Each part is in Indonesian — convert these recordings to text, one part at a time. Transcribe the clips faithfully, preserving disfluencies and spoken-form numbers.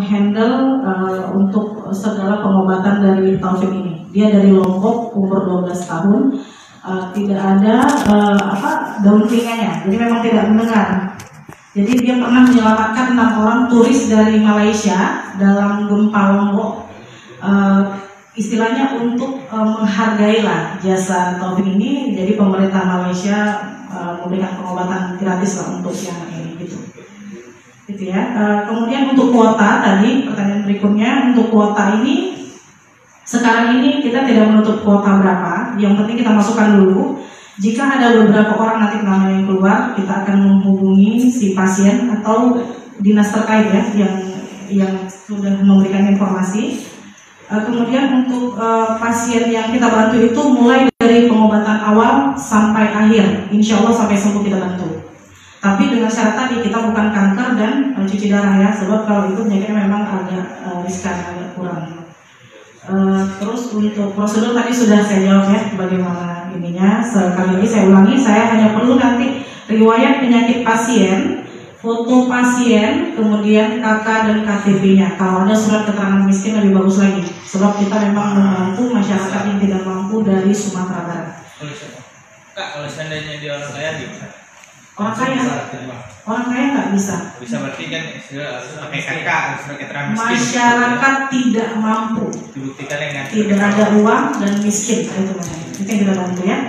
menghandle uh, untuk segala pengobatan dari Taufik ini. Dia dari Lombok, umur dua belas tahun, uh, tidak ada uh, apa daun telinganya, jadi memang tidak mendengar. Jadi dia pernah menyelamatkan enam orang turis dari Malaysia dalam gempa Lombok. Uh, istilahnya untuk uh, menghargailah jasa Taufik ini, jadi pemerintah Malaysia uh, memberikan pengobatan gratis lah untuk yang ini gitu. Gitu ya. Uh, kemudian untuk kuota tadi pertanyaan berikutnya, untuk kuota ini sekarang ini kita tidak menutup kuota berapa, yang penting kita masukkan dulu. Jika ada beberapa orang nanti nama yang keluar, kita akan menghubungi si pasien atau dinas terkait ya yang yang sudah memberikan informasi. Uh, kemudian untuk uh, pasien yang kita bantu itu mulai dari pengobatan awal sampai akhir, insya Allah sampai sembuh kita bantu. Tapi dengan syarat tadi kita bukan kanker dan uh, cuci darah ya, sebab kalau itu penyakitnya memang agak uh, riskan, agak kurang. Uh, terus untuk prosedur tadi sudah saya jawab ya, bagaimana ininya. Sekali lagi saya ulangi, saya hanya perlu nanti riwayat penyakit pasien, foto pasien, kemudian K K dan K T P-nya. Kalau ada surat keterangan miskin lebih bagus lagi, sebab kita memang membantu masyarakat yang tidak mampu dari Sumatera Barat. Kak, kalau seandainya dia orang kaya gimana? Orang kaya, orang kaya nggak bisa. Bisa berarti kan harus pakai K K, harus pakai keterangan miskin. Masyarakat tidak mampu, Dibuktikan dengan tidak ada uang dan miskin, itu makanya. Itu yang kita bantu ya.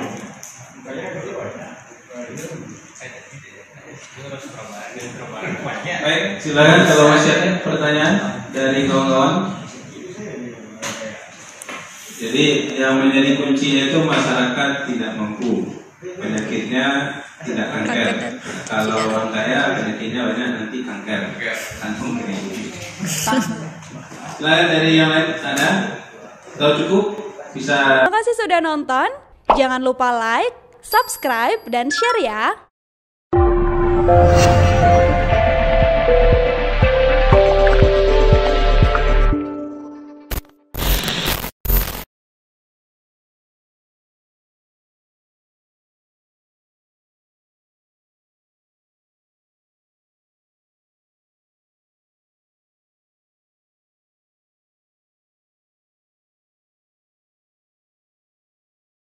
Baik, silakan kalau masih ada pertanyaan dari kawan-kawan. Jadi yang menjadi kuncinya itu masyarakat tidak mampu, penyakitnya tidak kanker. Kalau orang kaya penyakitnya banyak nanti kanker, kantung kering. Silakan dari yang lain ada? Kalau cukup bisa. Terima kasih sudah nonton. Jangan lupa like, subscribe, dan share ya.